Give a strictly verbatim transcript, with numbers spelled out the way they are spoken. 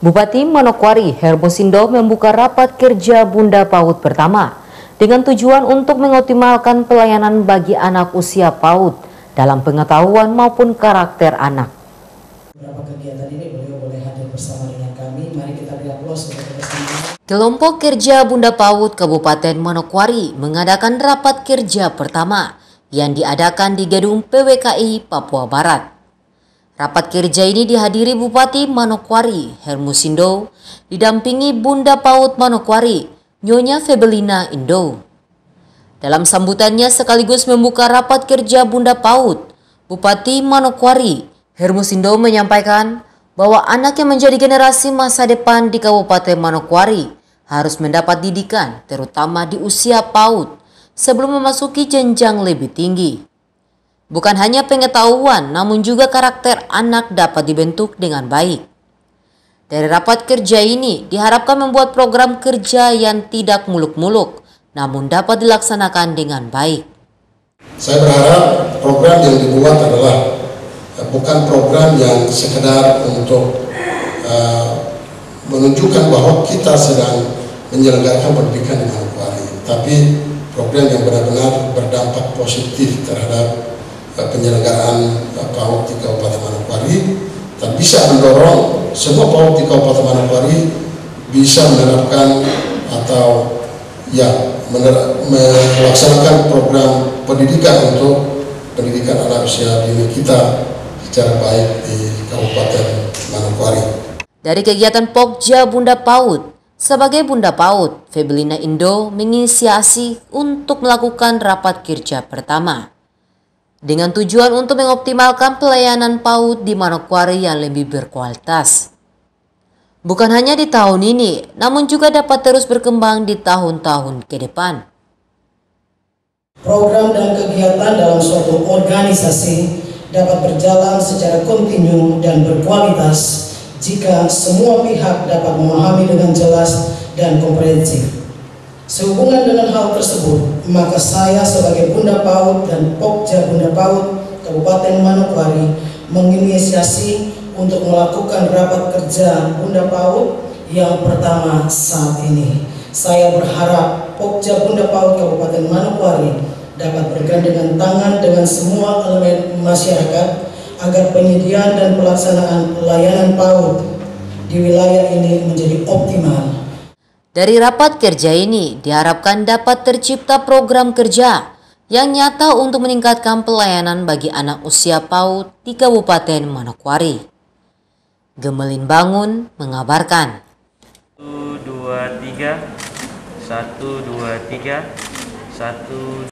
Bupati Manokwari Hermosindo membuka rapat kerja Bunda PAUD pertama dengan tujuan untuk mengoptimalkan pelayanan bagi anak usia PAUD dalam pengetahuan maupun karakter anak. Beberapa kegiatan ini beliau boleh hadir bersama dengan kami. Mari kita beri aplaus untuk bersama. Kelompok kerja Bunda PAUD Kabupaten Manokwari mengadakan rapat kerja pertama yang diadakan di gedung P W K I Papua Barat. Rapat kerja ini dihadiri Bupati Manokwari Hermosindo didampingi Bunda PAUD Manokwari Nyonya Febelina Indo. Dalam sambutannya sekaligus membuka rapat kerja Bunda PAUD, Bupati Manokwari Hermosindo menyampaikan bahwa anak yang menjadi generasi masa depan di Kabupaten Manokwari harus mendapat didikan terutama di usia PAUD sebelum memasuki jenjang lebih tinggi. Bukan hanya pengetahuan, namun juga karakter anak dapat dibentuk dengan baik. Dari rapat kerja ini diharapkan membuat program kerja yang tidak muluk-muluk, namun dapat dilaksanakan dengan baik. Saya berharap program yang dibuat adalah bukan program yang sekedar untuk uh, menunjukkan bahwa kita sedang menyelenggarakan pendidikan di Manokwari, tapi program yang benar-benar berdampak positif terhadap penyelenggaraan PAUD di Kabupaten Manokwari dan bisa mendorong semua PAUD di Kabupaten Manokwari bisa menerapkan atau ya melaksanakan program pendidikan untuk pendidikan anak usia dini kita secara baik di Kabupaten Manokwari. Dari kegiatan Pokja Bunda PAUD, sebagai Bunda PAUD, Febelina Indo menginisiasi untuk melakukan rapat kerja pertama dengan tujuan untuk mengoptimalkan pelayanan PAUD di Manokwari yang lebih berkualitas. Bukan hanya di tahun ini, namun juga dapat terus berkembang di tahun-tahun ke depan. Program dan kegiatan dalam suatu organisasi dapat berjalan secara kontinu dan berkualitas jika semua pihak dapat memahami dengan jelas dan komprehensif. Sehubungan dengan hal tersebut, maka saya sebagai Bunda PAUD dan Pokja Bunda PAUD Kabupaten Manokwari menginisiasi untuk melakukan rapat kerja Bunda PAUD yang pertama saat ini. Saya berharap Pokja Bunda PAUD Kabupaten Manokwari dapat bergandengan tangan dengan semua elemen masyarakat agar penyediaan dan pelaksanaan pelayanan PAUD di wilayah ini menjadi optimal. Dari rapat kerja ini diharapkan dapat tercipta program kerja yang nyata untuk meningkatkan pelayanan bagi anak usia PAUD di Kabupaten Manokwari. Gemelin Bangun mengabarkan. satu, dua, tiga, satu, dua, tiga, satu.